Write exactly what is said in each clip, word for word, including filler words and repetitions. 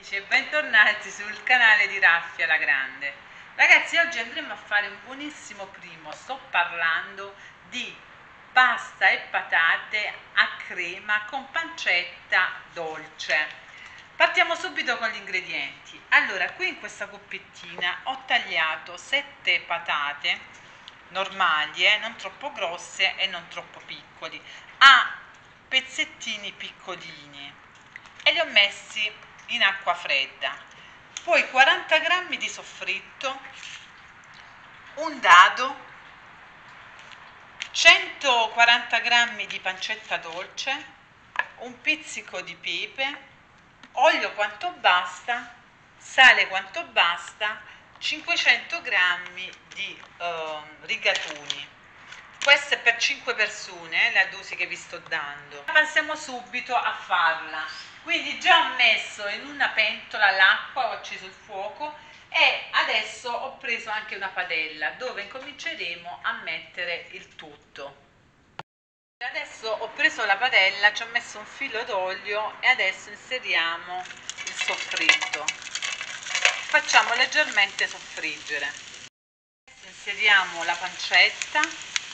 amici e bentornati sul canale di Raffia la Grande. Ragazzi, oggi andremo a fare un buonissimo primo. Sto parlando di pasta e patate a crema con pancetta dolce. Partiamo subito con gli ingredienti. Allora, qui in questa coppettina ho tagliato sette patate normali, eh, non troppo grosse e non troppo piccoli, a pezzettini piccolini, e li ho messi in acqua fredda. Poi quaranta grammi di soffritto, un dado, centoquaranta grammi di pancetta dolce, un pizzico di pepe, olio quanto basta, sale quanto basta, cinquecento grammi di eh, rigatoni. Questo è per cinque persone, eh, la dose che vi sto dando. Passiamo subito a farla. Quindi già ho messo in una pentola l'acqua, ho acceso il fuoco e adesso ho preso anche una padella dove incominceremo a mettere il tutto. Adesso ho preso la padella, ci ho messo un filo d'olio e adesso inseriamo il soffritto. Facciamo leggermente soffriggere. Inseriamo la pancetta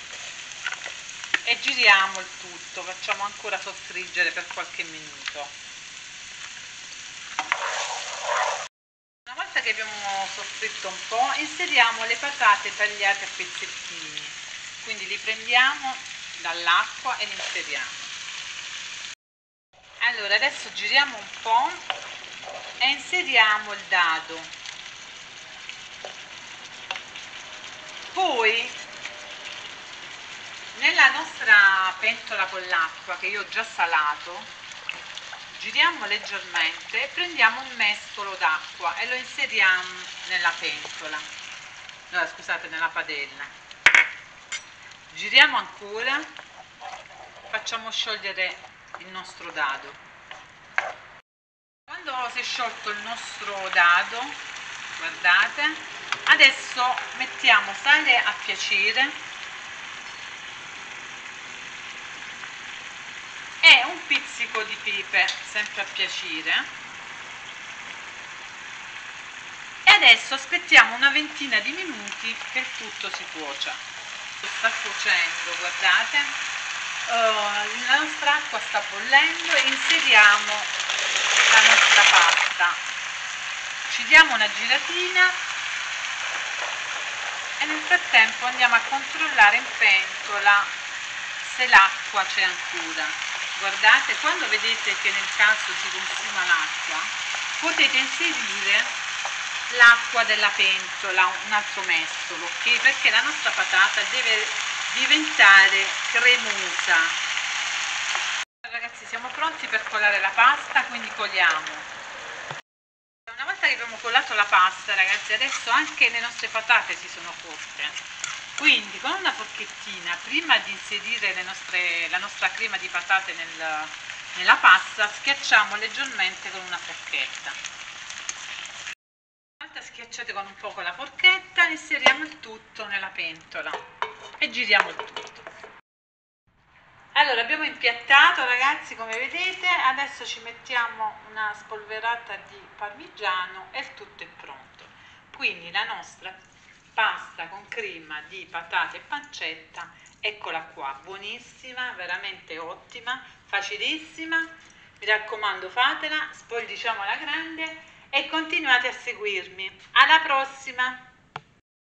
e giriamo il tutto, facciamo ancora soffriggere per qualche minuto. Una volta che abbiamo soffritto un po', inseriamo le patate tagliate a pezzettini, quindi li prendiamo dall'acqua e li inseriamo. Allora adesso giriamo un po' e inseriamo il dado. Poi nella nostra pentola con l'acqua, che io ho già salato, giriamo leggermente e prendiamo un mestolo d'acqua e lo inseriamo nella pentola, no, scusate, nella padella. Giriamo ancora, facciamo sciogliere il nostro dado. Quando si è sciolto il nostro dado, guardate, adesso mettiamo sale a piacere e un pizzico di pepe, sempre a piacere, e adesso aspettiamo una ventina di minuti che il tutto si cuocia. Sta cuocendo, guardate, uh, la nostra acqua sta bollendo e inseriamo la nostra pasta, ci diamo una giratina e nel frattempo andiamo a controllare in pentola se l'acqua c'è ancora. Guardate, quando vedete che nel caso si consuma l'acqua, potete inserire l'acqua della pentola, un altro mestolo, ok? Perché la nostra patata deve diventare cremosa. Ragazzi, siamo pronti per colare la pasta, quindi coliamo. Una volta che abbiamo colato la pasta, ragazzi, adesso anche le nostre patate si sono cotte. Quindi con una forchettina, prima di inserire le nostre, la nostra crema di patate nel, nella pasta, schiacciamo leggermente con una forchetta. Una volta schiacciate con un po' la forchetta, inseriamo il tutto nella pentola e giriamo il tutto. Allora, abbiamo impiattato, ragazzi, come vedete, adesso ci mettiamo una spolverata di parmigiano e il tutto è pronto. Quindi la nostra pasta con crema di patate e pancetta, eccola qua, buonissima, veramente ottima, facilissima. Mi raccomando, fatela, spogliciamo alla grande e continuate a seguirmi. Alla prossima!